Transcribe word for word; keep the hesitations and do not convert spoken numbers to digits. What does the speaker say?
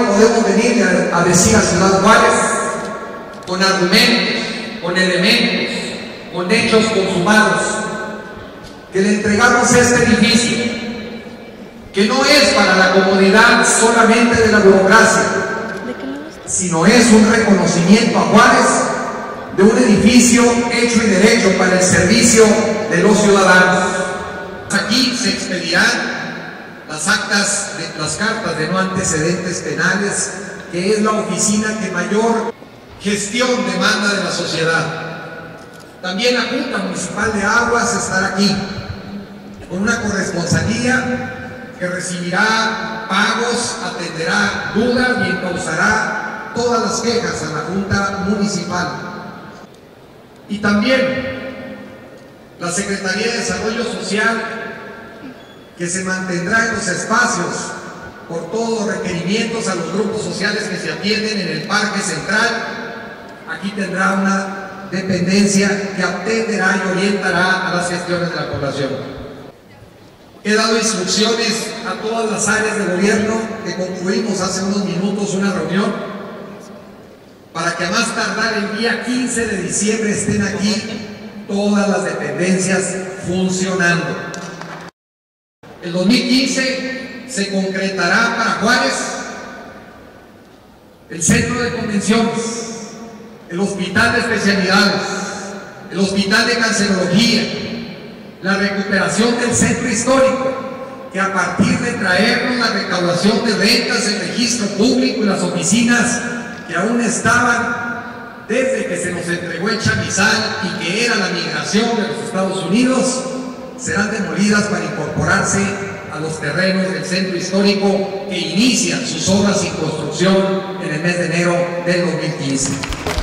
podemos venir a, a decir a Ciudad Juárez con argumentos, con elementos, con hechos consumados, que le entregamos este edificio, que no es para la comodidad solamente de la burocracia, sino es un reconocimiento a Juárez de un edificio hecho y derecho para el servicio de los ciudadanos. Aquí se expedirán las actas, de, las cartas de no antecedentes penales, que es la oficina que mayor gestión demanda de la sociedad. También la Junta Municipal de Aguas estará aquí, con una corresponsalía que recibirá pagos, atenderá dudas y encauzará todas las quejas a la Junta Municipal. Y también la Secretaría de Desarrollo Social, que se mantendrá en los espacios por todos los requerimientos a los grupos sociales que se atienden en el Parque Central. Aquí tendrá una dependencia que atenderá y orientará a las gestiones de la población. He dado instrucciones a todas las áreas de gobierno, que concluimos hace unos minutos una reunión, para que a más tardar el día quince de diciembre estén aquí todas las dependencias funcionando. El dos mil quince se concretará para Juárez el centro de convenciones, el hospital de especialidades, el hospital de cancerología, la recuperación del centro histórico, que a partir de traernos la recaudación de rentas, el registro público y las oficinas que aún estaban desde que se nos entregó el chamizal y que era la migración de los Estados Unidos, serán demolidas para incorporarse a los terrenos del centro histórico que inician sus obras y construcción en el mes de enero del dos mil quince.